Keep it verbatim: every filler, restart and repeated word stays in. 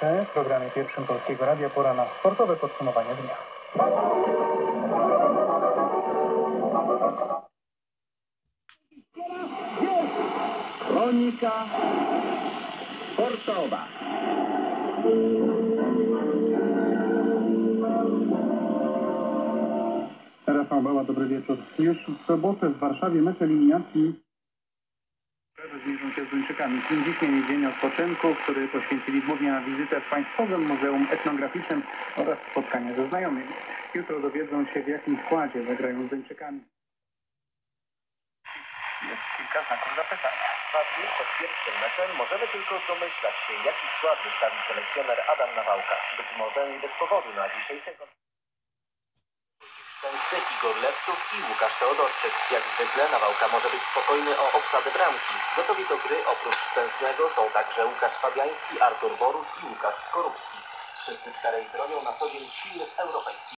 trzy w programie pierwszym Polskiego Radia pora na sportowe podsumowanie dnia. Kronika sportowa. Rafał Bała, dobry wieczór. Już w sobotę w Warszawie mecz eliminacji zmierzą się z Duńczykami. pięćdziesiąty dzień odpoczynku, który poświęcili głównie na wizytę w Państwowym Muzeum Etnograficznym oraz spotkanie ze znajomymi. Jutro dowiedzą się, w jakim składzie zagrają z Duńczykami. Jest kilka znaków zapytania. Dwa dni przed pierwszym meczem możemy tylko domyślać się, jaki skład wystawi selekcjoner Adam Nawałka. Być może nie bez powodu na dzisiejszej konferencji Igor Lewców i Łukasz Teodorczyk. Jak zwykle Nawałka może być spokojny o obsadę bramki. Gotowi do gry oprócz Szczęsnego są także Łukasz Fabiański, Artur Borus i Łukasz Skorupski. Wszyscy czterej bronią na co dzień silnych europejskich